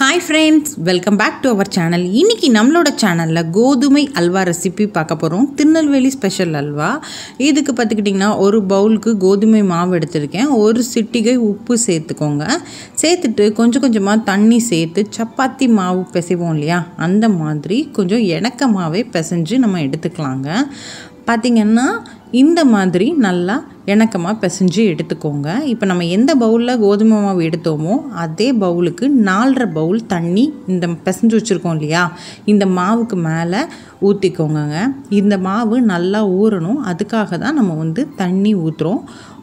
Hi friends, welcome back to our channel. இன்னைக்கு நம்மளோட சேனல்ல கோதுமை அல்வா ரெசிபி பார்க்க போறோம். திருநெல்வேலி ஸ்பெஷல் அல்வா. இதுக்கு பார்த்துக்கிட்டிங்கன்னா ஒரு பவுலுக்கு கோதுமை மாவு எடுத்துர்க்கேன். ஒரு சிட்டிகை உப்பு சேர்த்துக்கோங்க. சேர்த்துட்டு கொஞ்சமா தண்ணி சேர்த்து சப்பாத்தி மாவு பிசைவோம் இல்லையா? அந்த மாதிரி கொஞ்சம் எணக்கமாவே பிசைஞ்சு நம்ம எடுத்துக்கலாங்க. பாத்தீங்கன்னா இந்த மாதிரி நல்லா எணக்கமாக பிசைஞ்சு எடுத்துக்கோங்க. இப்போ நம்ம எந்த பவுலில் கோதுமை மாவு எடுத்தோமோ அதே பவுலுக்கு 4.5 பவுல் தண்ணி இந்த பிசைஞ்சு வச்சுருக்கோம் இல்லையா, இந்த மாவுக்கு மேலே ஊற்றிக்கோங்க. இந்த மாவு நல்லா ஊறணும், அதுக்காக தான் நம்ம தண்ணி ஊற்றுறோம்.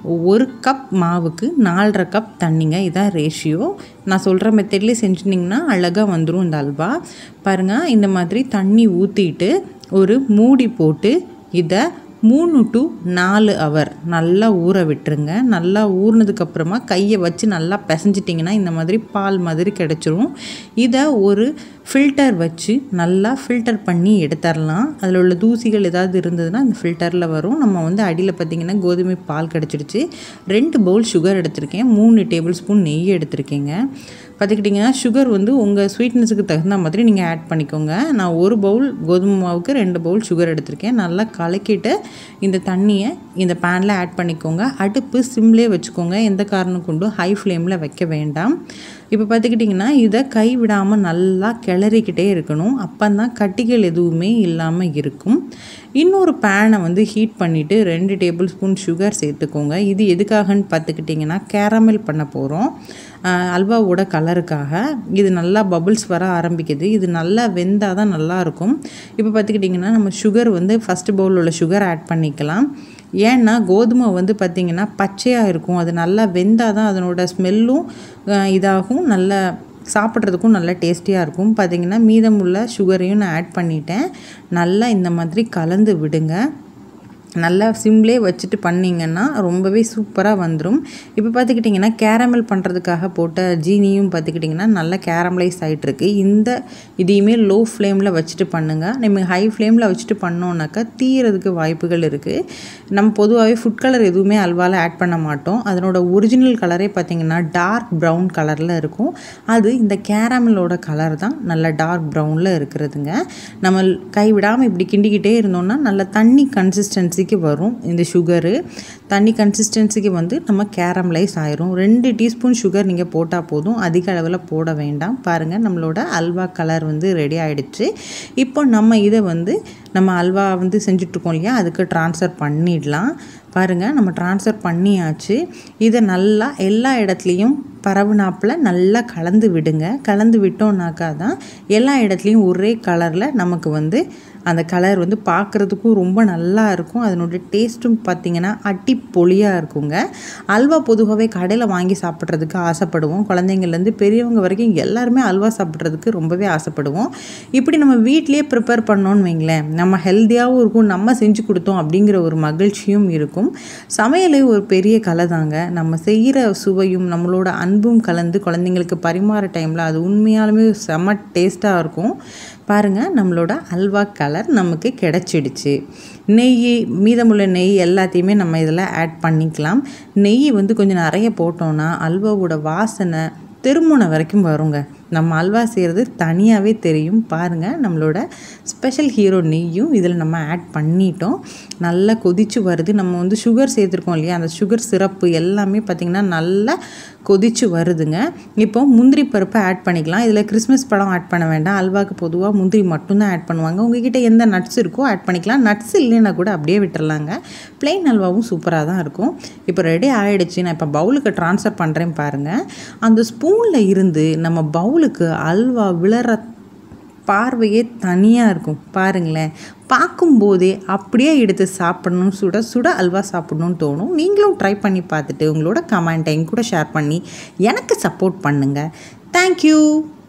1 கப் மாவுக்கு 4.5 கப் தண்ணிங்க, இதான் ரேஷியோ. நான் சொல்கிற மெத்தட்லேயே செஞ்சுட்டிங்கன்னா அழகாக வந்துடும் இந்த அல்வா. பாருங்கள், இந்த மாதிரி தண்ணி ஊற்றிட்டு ஒரு மூடி போட்டு இதை 3 to 4 ஹவர் நல்லா ஊற விட்டுருங்க. நல்லா ஊறினதுக்கப்புறமா கையை வச்சு நல்லா பிசைஞ்சிட்டிங்கன்னா இந்த மாதிரி பால் மாதிரி கிடச்சிரும். இதை ஒரு ஃபில்டர் வச்சு நல்லா ஃபில்டர் பண்ணி எடுத்துடலாம். அதில் உள்ள தூசிகள் ஏதாவது இருந்ததுன்னா அந்த ஃபில்டரில் வரும். நம்ம அடியில் பார்த்திங்கன்னா கோதுமை பால் கிடச்சிடுச்சு. 2 பவுல் சுகர் எடுத்திருக்கேன், 3 டேபிள் ஸ்பூன் நெய் எடுத்திருக்கேங்க. பார்த்துக்கிட்டிங்கன்னா சுகர் உங்கள் ஸ்வீட்னஸுக்கு தகுந்த மாதிரி நீங்கள் ஆட் பண்ணிக்கோங்க. நான் 1 பவுல் கோதுமை மாவுக்கு 2 பவுல் சுகர் எடுத்திருக்கேன். நல்லா கலக்கிட்டு இந்த தண்ணியை இந்த பேனில் ஆட் பண்ணிக்கோங்க. அடுப்பு சிம்லேயே வச்சுக்கோங்க, எந்த காரணம் கொண்டும் ஹை ஃப்ளேமில் வைக்க வேண்டாம். இப்போ பார்த்துக்கிட்டிங்கன்னா இதை கை விடாமல் நல்லா கிளறிக்கிட்டே இருக்கணும். அப்போ தான் கட்டிகள் எதுவுமே இல்லாமல் இருக்கும். இன்னொரு பேனை ஹீட் பண்ணிவிட்டு 2 டேபிள் ஸ்பூன் சுகர் சேர்த்துக்கோங்க. இது எதுக்காகன்னு பார்த்துக்கிட்டிங்கன்னா கேரமல் பண்ண போகிறோம், அல்வாவோட கலருக்காக. இது நல்லா பபுள்ஸ் வர ஆரம்பிக்குது. இது நல்லா வெந்தால் தான் நல்லாயிருக்கும். இப்போ பார்த்துக்கிட்டிங்கன்னா நம்ம சுகர் ஃபஸ்ட்டு பவுல் உள்ள சுகர் ஆட் பண்ணிக்கலாம். ஏன்னா கோதுமை பார்த்திங்கன்னா பச்சையாக இருக்கும், அது நல்லா வெந்தால் தான் அதனோட ஸ்மெல்லும் இதாகும், நல்லா சாப்பிட்றதுக்கும் நல்லா டேஸ்டியாக இருக்கும். பார்த்திங்கன்னா மீதமுள்ள சுகரையும் நான் ஆட் பண்ணிட்டேன். நல்லா இந்த மாதிரி கலந்து விடுங்க. நல்லா சிம்லே வச்சுட்டு பண்ணிங்கன்னா ரொம்பவே சூப்பராக வந்துடும். இப்போ பார்த்துக்கிட்டிங்கன்னா கேரமல் பண்ணுறதுக்காக போட்ட ஜீனியும் பார்த்துக்கிட்டிங்கன்னா நல்லா கேரமலைஸ் ஆகிட்டுருக்கு. இதையுமே லோ ஃப்ளேமில் வச்சுட்டு பண்ணுங்கள். நம்ம ஹை ஃப்ளேமில் வச்சுட்டு பண்ணோன்னாக்கா தீயறதுக்கு வாய்ப்புகள் இருக்குது. நம்ம பொதுவாகவே ஃபுட் கலர் எதுவுமே அல்வாவில் ஆட் பண்ண மாட்டோம். அதனோட ஒரிஜினல் கலரே பார்த்திங்கன்னா டார்க் ப்ரௌன் கலரில் இருக்கும். அது இந்த கேரமலோட கலர் தான் நல்லா டார்க் ப்ரௌனில் இருக்கிறதுங்க. நம்ம கைவிடாமல் இப்படி கிண்டிக்கிட்டே இருந்தோம்னா நல்லா தண்ணி கன்சிஸ்டன்சி வரும். இந்த சுகரு தண்ணி கன்சிஸ்டன்சிக்கு நம்ம கேரமலைஸ் ஆயிரும். 2 டீஸ்பூன் சுகர் நீங்கள் போட்டால் போதும், அதிக அளவில் போட வேண்டாம். பாருங்கள், நம்மளோட அல்வா கலர் ரெடி ஆகிடுச்சு. இப்போ நம்ம இதை நம்ம அல்வா செஞ்சிட்ருக்கோம் இல்லையா, அதுக்கு ட்ரான்ஸ்ஃபர் பண்ணிடலாம். பாருங்கள், நம்ம ட்ரான்ஸ்ஃபர் பண்ணியாச்சு. இதை நல்லா எல்லா இடத்துலையும் பரவுனாப்பில் நல்லா கலந்து விடுங்க. கலந்து விட்டோம்னாக்கா தான் எல்லா இடத்துலையும் ஒரே கலரில் நமக்கு அந்த கலர் பார்க்குறதுக்கும் ரொம்ப நல்லா இருக்கும். அதனுடைய டேஸ்ட்டும் பார்த்திங்கன்னா அடிப்பொலியாக இருக்குங்க. அல்வா பொதுவாகவே கடையில் வாங்கி சாப்பிட்றதுக்கு ஆசைப்படுவோம். குழந்தைங்கள்லேருந்து பெரியவங்க வரைக்கும் எல்லாருமே அல்வா சாப்பிட்றதுக்கு ரொம்பவே ஆசைப்படுவோம். இப்படி நம்ம வீட்லேயே ப்ரிப்பேர் பண்ணோன்னு வைங்களேன், நம்ம ஹெல்த்தியாகவும் இருக்கும், நம்ம செஞ்சு கொடுத்தோம் அப்படிங்கிற ஒரு மகிழ்ச்சியும் இருக்கும். சமையலே ஒரு பெரிய கலை தாங்க. நம்ம செய்கிற சுவையும் நம்மளோட அன்பும் கலந்து குழந்தைங்களுக்கு பரிமாற டைமில் அது உண்மையாலுமே செம்ம டேஸ்ட்டாக இருக்கும். பாருங்கள், நம்மளோட அல்வா கலர் நமக்கு கிடச்சிடுச்சு. நெய், மீதமுள்ள நெய் எல்லாத்தையுமே நம்ம இதில் ஆட் பண்ணிக்கலாம். நெய் கொஞ்சம் நிறைய போட்டோன்னா அல்வாவோட வாசனை திருமணம் வரைக்கும் வருங்க. நம்ம அல்வா செய்கிறது தனியாகவே தெரியும். பாருங்கள், நம்மளோட ஸ்பெஷல் ஹீரோ நெய்யும் இதில் நம்ம ஆட் பண்ணிட்டோம். நல்லா கொதிச்சு வருது. நம்ம சுகர் சேர்த்துருக்கோம் இல்லையா, அந்த சுகர் சிரப்பு எல்லாமே பார்த்திங்கன்னா நல்லா கொதிச்சு வருதுங்க. இப்போ முந்திரி பருப்பை ஆட் பண்ணிக்கலாம். இதில் கிறிஸ்மஸ் பழம் ஆட் பண்ண வேண்டாம். அல்வாவுக்கு பொதுவாக முந்திரி மட்டும்தான் ஆட் பண்ணுவாங்க. உங்ககிட்ட எந்த நட்ஸ் இருக்கோ ஆட் பண்ணிக்கலாம். நட்ஸ் இல்லைன்னா கூட அப்படியே விட்டுறலாங்க. ப்ளெயின் அல்வாவும் சூப்பராக தான் இருக்கும். இப்போ ரெடி ஆகிடுச்சு. நான் இப்போ பவுலுக்கு ட்ரான்ஸ்ஃபர் பண்ணுறேன். பாருங்கள், அந்த ஸ்பூனில் இருந்து நம்ம பவுலுக்கு அல்வா விழற பார்வையே தனியாக இருக்கும். பாருங்களேன், பார்க்கும்போதே அப்படியே எடுத்து சாப்பிடணும், சுட சுட அல்வா சாப்பிடணும்னு தோணும். நீங்களும் ட்ரை பண்ணி பார்த்துட்டு உங்களோட கமெண்ட்டை என் கூட ஷேர் பண்ணி எனக்கு சப்போர்ட் பண்ணுங்கள். தேங்க்யூ.